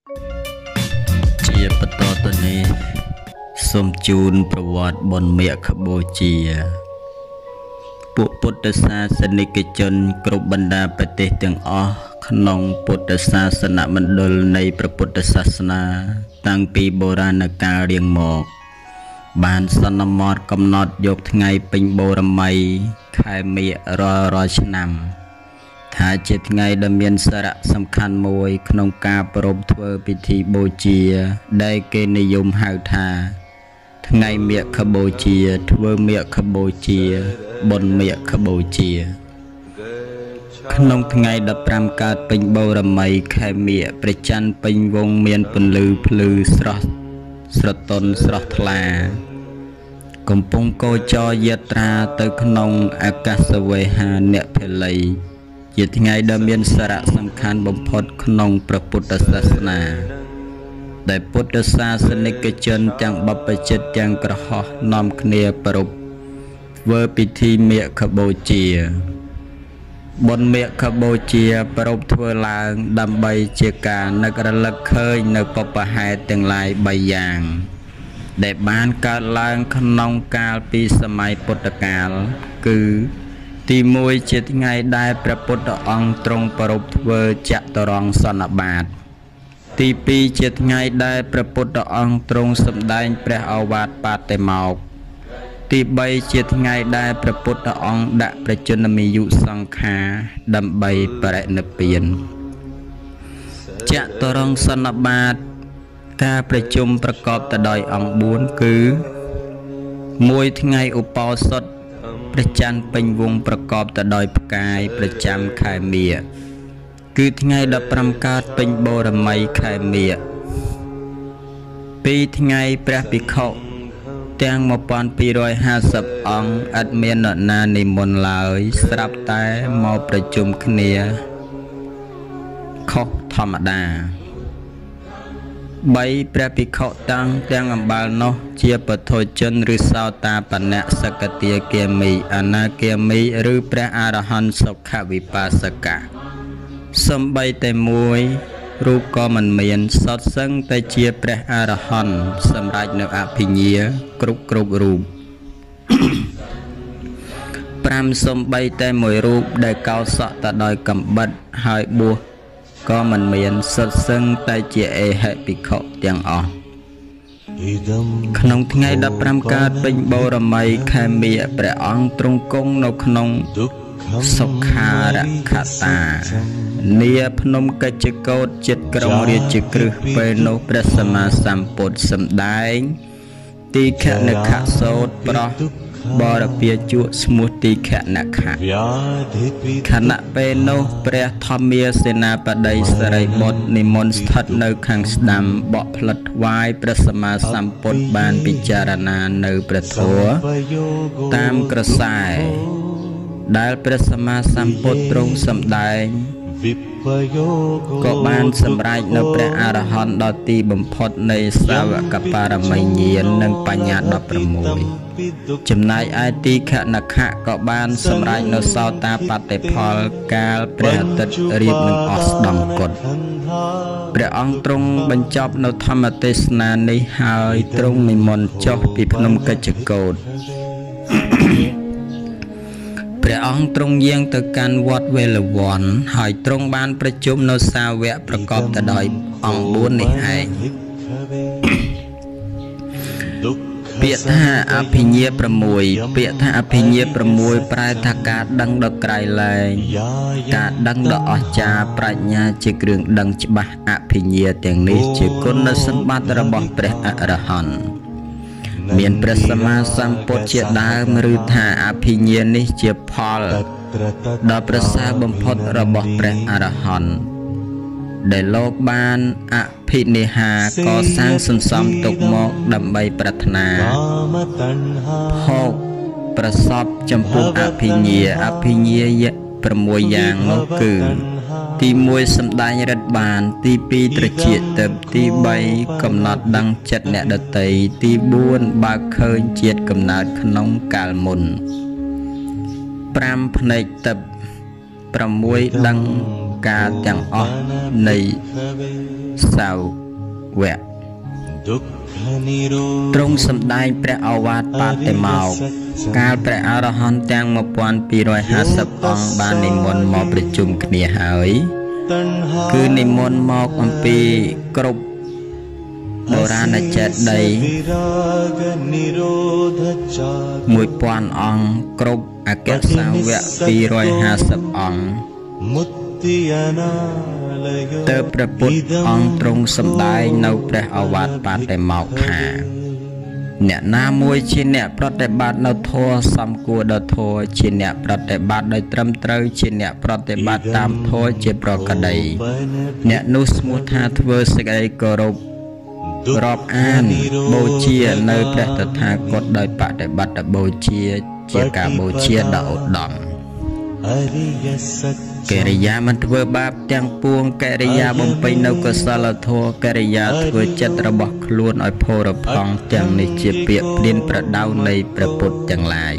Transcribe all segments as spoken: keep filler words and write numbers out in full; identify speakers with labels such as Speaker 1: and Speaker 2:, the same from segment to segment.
Speaker 1: ជាបន្តទៅនេះសូមជូនប្រវត្តិបុណ្យមាឃបូជាពួកពុទ្ធសាសនិកជនគ្រប់បណ្ដាប្រទេសទាំងអស់ក្នុងពុទ្ធសាសនមណ្ឌលនៃព្រះពុទ្ធសាសនាតាំងពីបុរាណកាលរៀងមកបានសន្មតកំណត់យកថ្ងៃពេញបូរមីខែមិញរាល់រាល់ឆ្នាំថាជាថ្ងៃដ៏មានសារៈសំខាន់មួយក្នុងការប្រារព្ធធ្វើពិធីបូជាដែលគេនិយមហៅថាថ្ងៃមាឃបូជាធ្វើមាឃបូជាបុណ្យមាឃបូជាក្នុងថ្ងៃដប់ប្រាំកើតពេញបូរមីខែមិញព្រះច័ន្ទពេញវងមានពន្លឺភ្លឺស្រស់ស្រទន់ស្រស់ថ្លាកំពុងកោចរយាត្រាទៅក្នុងអាកាសវេហាអ្នកពលីជាថ្ងៃដ៏មានសារៈសំខាន់បំផុតក្នុងព្រះពុទ្ធសាសនាដែលពុទ្ធសាសនិកជនទាំងបព្វជិតទាំងក្រហមនាំគ្នាប្រារព្ធធ្វើពិធីមាឃបូជាបុណ្យមាឃបូជាប្រារព្ធធ្វើឡើងដើម្បីជាការនឹករលឹកឃើញនៅបុព្វហេតុទាំងឡាយបីយ៉ាងដែលបានកើតឡើងក្នុងកាលពីសម័យពុទ្ធកាលគឺទីមួយជាថ្ងៃដែលព្រះពុទ្ធអង្គទ្រង់ប្រារព្ធធ្វើចតុរង្គសន្និបាតទីពីរជាថ្ងៃដែលព្រះពុទ្ធអង្គទ្រង់សម្ដែងព្រះឱវាទបដិមោក្ខទីបីជាថ្ងៃដែលព្រះពុទ្ធអង្គដាក់ប្រជញ្ញមាយុសង្ខារដើម្បីបរិនិព្វានចតុរង្គសន្និបាតការប្រជុំប្រកបទៅដោយអង្គបួនគឺមួយថ្ងៃឧបោសថព្រះច័ន្ទពេញវងប្រកបទៅដោយផ្កាយប្រចាំខែមិញគឺថ្ងៃដប់ប្រាំកើតពេញបូរមីខែមិញពីរថ្ងៃព្រះភិក្ខុទាំងmột nghìn hai trămห้าสิบអង្គឥតមាននរណានិមន្តឡើយស្រាប់តែមកប្រជុំគ្នាខុសធម្មតាបីព្រះភិក្ខុតាំងទាំងអំបាលនោះជាពុទ្ធជនឬសោតាបណ្ណសកទាគាមីអនាគាមីឬព្រះអរហន្តសុខវិបស្សកៈសំបីតែមួយរូបក៏មិនមានសុទ្ធសឹងតែជាព្រះអរហន្តសម្រាប់នៅអភិញ្ញាគ្រប់គ្រប់រូបប្រាំសំបីតែមួយរូបដែលកោសក់ទៅដោយកំបិតហើយបួសក៏មិនមានសុទ្ធសឹងតែជាអេហិភិក្ខុទាំងអស់ក្នុងថ្ងៃដប់ប្រាំកើតពេញបូរមីខែមិញព្រះអង្គទ្រង់គង់នៅក្នុងសុខារខតានាភ្នំកិច្ចកោតចិត្តក្រុងរាជក្រឹសពេលនោះព្រះសម្មាសម្ពុទ្ធសម្ដែងទីខនខសោតប្រោះបរពាជក់ស្មោះទីខនខៈខណៈពេលនោះព្រះធម្មាសេនាបតីសរិបុត្រនិមន្តស្ថិតនៅខាងស្ដាំបកផ្លិតថ្វាយព្រះសម្មាសម្ពុទ្ធបានពិចារណានៅព្រះធម៌តាមក្រសែដែលព្រះសម្មាសម្ពុទ្ធទ្រង់សម្ដែងក៏បានសម្រេចនៅព្រះអរហន្តដល់ទីបំផុតនៃសាវកបារមីញាណនិងបញ្ញាដប់ប្រាំមួយចំណែកឯទីខនខៈក៏បានសម្រេចនៅសោតាបត្តិផលកាលព្រះអាទិត្យរៀបនឹងអស្តង្គតព្រះអង្គទ្រង់បញ្ចប់នៅធម្មទេសនានេះហើយទ្រង់និមន្តចុះពីភ្នំកិច្ចកោតព្រះអង្គទ្រង់យាងទៅកាន់វត្តវេលវ័នហើយទ្រង់បានប្រជុំនៅសាវកប្រកបទៅដោយអង្គបួននេះឯងពាក្យថាអភិញ្ញាប្រាំមួយពាក្យថាអភិញ្ញាប្រាំមួយប្រែថាការដឹងដ៏ក្រៃលែងការដឹងដ៏អស្ចារ្យប្រាជ្ញាជាគ្រឿងដឹងច្បាស់អភិញ្ញាទាំងនេះជាគុណសម្បត្តិរបស់ព្រះអរហន្តមានព្រះសម្មាសម្ពុទ្ធជាដើមឬថាអភិញ្ញានេះជាផលដ៏ប្រសើរបំផុតរបស់ព្រះអរហន្តដែលលោកបានអភិនិហាកសាងសន្សំទុកមកដើម្បីប្រាថ្នាភោគប្រសពចំពោះអភិញ្ញាអភិញ្ញាប្រាំមួយយ៉ាងនោះគឺទីមួយសម្ដែងរិទ្ធបានទីពីរត្រជាទៅទីបីកំណត់ដឹងចិត្តអ្នកដតីទីបួនបើកឃើញជាតិកំណើតក្នុងកាលមុនប្រាំភ្នែកទឹកប្រមួយដឹងការទាំងអស់នៃសាវកទ្រង់សម្ដែងព្រះឱវាទបតិមោក្ខកាលព្រះអរហន្តទាំងmột nghìn hai trămห้าสิบអង្គបាននិមន្តមកប្រជុំគ្នាហើយគឺនិមន្តមកអំពីគ្រប់បុរាណចេតិយមួយពាន់អង្គគ្រប់អគ្គសាវកពីររយห้าสิบអង្គទើបព្រះពុទ្ធអង្គទ្រង់សម្ដែងនៅព្រះឱវាទបតិមោក្ខថាអ្នកណាមួយជាអ្នកប្រតិបត្តិនៅធម៌សំគួរដល់ធម៌ជាអ្នកប្រតិបត្តិដោយត្រឹមត្រូវជាអ្នកប្រតិបត្តិតាមធម៌ជាប្រកដីអ្នកនោះឈ្មោះថាធ្វើសេចក្តីគោរពរាប់អានបូជានៅព្រះតថាគតដោយបដិបត្តិបូជាជាការបូជាដ៏ឧត្តមកិរិយាមិនធ្វើបាបទាំងពួងកិរិយាបំពេញនៅកុសលធម៌កិរិយាធ្វើចិត្តរបស់ខ្លួនឲ្យផូរផង់ទាំងនេះជាពាក្យព្រានប្រដៅនៃព្រះពុទ្ធទាំងឡាយ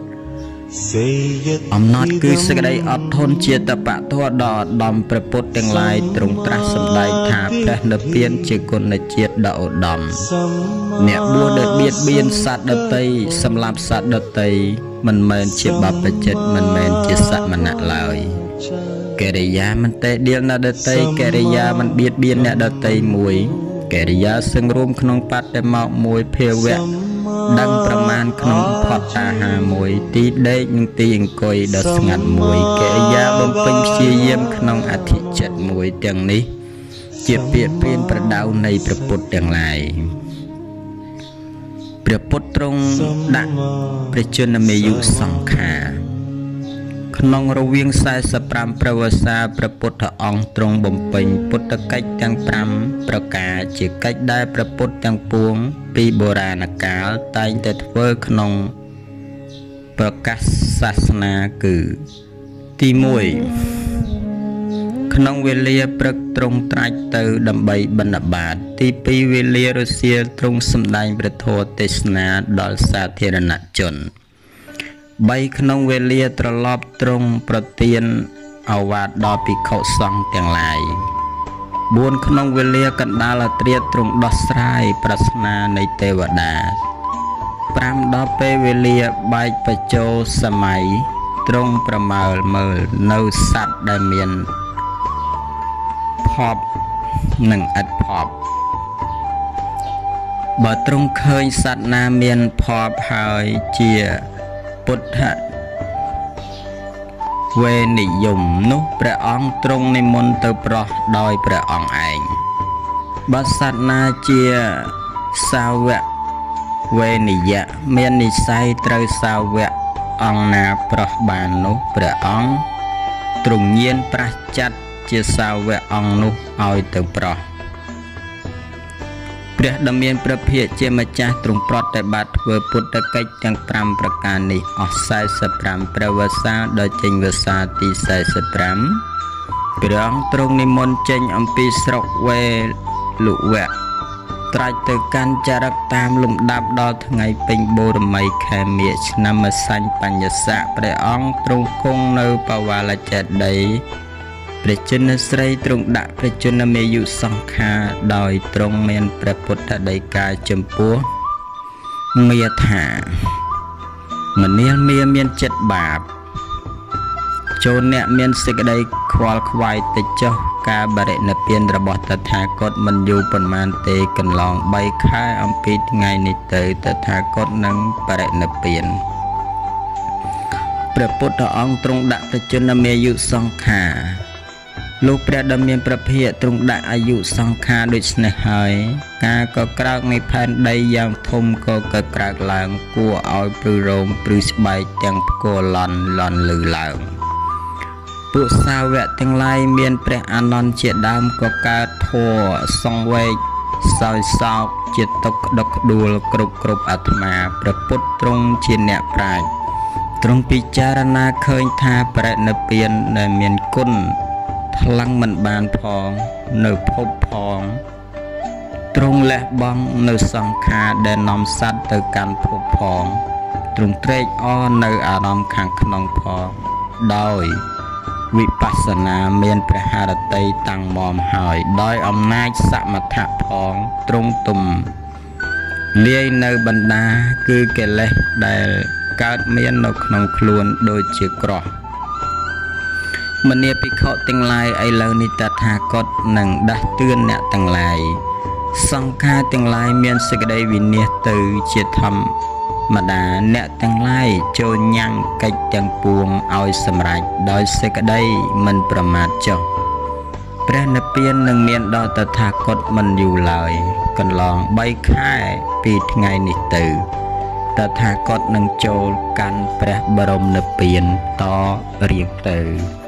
Speaker 1: អំណត់គឺសេចក្តីអត់ធន់ជាតបៈធម៌ដ៏ឧត្តមព្រះពុទ្ធទាំងឡាយទ្រង់ត្រាស់សម្ដែងថាព្រះនិព្វានជាគុណជាតិដ៏ឧត្តមអ្នកបួសដោយបៀតបៀនសត្វដទៃសម្លាប់សត្វដទៃមិនមែនជាបព្វជិតមិនមែនជាសមណៈឡើយកិរិយាមិនតេដៀលអ្នកដទៃកិរិយាមិនបៀតបៀនអ្នកដទៃមួយកិរិយាសឹងរួមក្នុងបដិមោក្ខមួយភាវៈដឹងប្រមាណក្នុងផតតាហាមួយទីដេកនិងទីអង្គុយដ៏ស្ងាត់មួយកិរិយាបំពេញព្យាយាមក្នុងអធិចិត្តមួយទាំងនេះជាពាក្យព្រានប្រដៅនៃព្រះពុទ្ធទាំងឡាយព្រះពុទ្ធទ្រង់ដាក់ព្រះជន្មាយុសង្ខារក្នុងរវាងសែសិបប្រាំព្រះវស្សាព្រះពុទ្ធអង្គទ្រង់បំពេញពុទ្ធកិច្ចទាំងប្រាំប្រការជាកិច្ចដែលព្រះពុទ្ធទាំងពួងពីបុរាណកាលតែងតែធ្វើក្នុងប្រកាសសាសនាគឺទីមួយក្នុងវេលាព្រឹកទ្រង់ត្រាច់ទៅដើម្បីបិណ្ឌបាតទីពីរវេលារសៀលទ្រង់សម្ដែងព្រះធម៌ទេសនាដល់សាធារណជនបីក្នុងវេលាត្រឡប់ទ្រង់ប្រទានឱវាទដល់ភិក្ខុសង្ឃទាំងឡាយបួនក្នុងវេលាកណ្ដាលត្រាទ្រង់ដោះស្រាយប្រស្នានៃទេវតាប្រាំដល់ពេលវេលាបែកបច្ចោសម័យទ្រង់ប្រមើលមើលនៅសត្វដែលមានភពនិងឥតភពបើទ្រង់ឃើញសត្វណាមានភពហើយជាពុទ្ធវេនិយមនោះព្រះអង្គទ្រង់និមន្តទៅប្រោះដោយព្រះអង្គឯងបើសត្វណាជាសាវកវេនិយៈមាននិស្ស័យត្រូវសាវកអង្គណាប្រោះបាននោះព្រះអង្គទ្រង់ញៀនប្រះចាត់ជាសាវកអង្គនោះឲ្យទៅប្រោះព្រះដ៏មានព្រះភិក្ខជាម្ចាស់ទ្រង់ប្រតិបត្តិធ្វើពុទ្ធកិច្ចទាំងប្រាំប្រការនេះអស់សែសិបប្រាំព្រះវស្សាដល់ចេញវស្សាទីសែសិបប្រាំព្រះអង្គទ្រង់និមន្តចេញអំពីស្រុកវេលុវៈត្រាច់ទៅកាន់ចរិតតាមលំដាប់ដល់ថ្ងៃពេញបូរមីខែមាឃឆ្នាំម្សាញ់បញ្ញស័កព្រះអង្គទ្រង់គង់នៅបវរចេតិយព្រះជន្មស្រីទ្រង់ដាក់ព្រះជន្មាយុសង្ខារដោយទ្រង់មានព្រះពុទ្ធដីកាចំពោះមាថាមនាលមាមានចិត្តបាបចូលអ្នកមានសេចក្តីខ្វល់ខ្វាយតិចចុះការបរិនិព្វានរបស់តថាគតមិនយូរប៉ុន្មានទេកន្លងបីខែអំពីថ្ងៃនេះទៅតថាគតនឹងបរិនិព្វានព្រះពុទ្ធអង្គទ្រង់ដាក់ព្រះជន្មាយុសង្ខារលោកព្រះដ៏មានព្រះភិក្ខទ្រង់ដាក់អាយុសង្ខារដូចនេះហើយការក៏ក្រើកនៃផែនដីយ៉ាងធំក៏ក៏ក្រើកឡើងគួរឲ្យព្រឺរោមព្រឺស្បែកទាំងផ្គរលន់លន់លឺឡើងពួកសាវកទាំងឡាយមានព្រះអានន្ទជាដើមក៏កើតធម៌សង្វេគសោយសោកជាទុក្ខដុកដួលគ្រប់គ្រប់អាត្មាព្រះពុទ្ធទ្រង់ជាអ្នកប្រាជ្ញទ្រង់ពិចារណាឃើញថាបរិនិព្វានដែលមានគុណថ្លឹងមិនបានផងនៅភពផងទ្រង់លះបង់នៅសង្ខារដែលនាំសត្វទៅកាន់ភពផងទ្រង់ត្រេកអរនៅអារម្មណ៍ខាងក្នុងផងដោយវិបស្សនាមានព្រះハរតីតាំងមមហើយដោយអំណាចសមថៈផងទ្រង់ទុំលាយនៅបណ្ដាគឺកិលេសដែលកើតមាននៅក្នុងខ្លួនដូចជាក្រោះមនាភិក្ខុទាំងឡាយឥឡូវនេះតថាគតនឹងដាស់តឿនអ្នកទាំងឡាយសង្ខារទាំងឡាយមានសេចក្តីវិនាសទៅជាធម្មតាអ្នកទាំងឡាយចូលញ៉ាំងកិច្ចទាំងពួងឲ្យសម្រេចដោយសេចក្តីមិនប្រមាទចុះព្រះនិព្វាននឹងមានដល់តថាគតមិនយូរឡើយកន្លងបីខែពីថ្ងៃនេះទៅតថាគតនឹងចូលកាន់ព្រះបរមនិព្វានតរៀងទៅ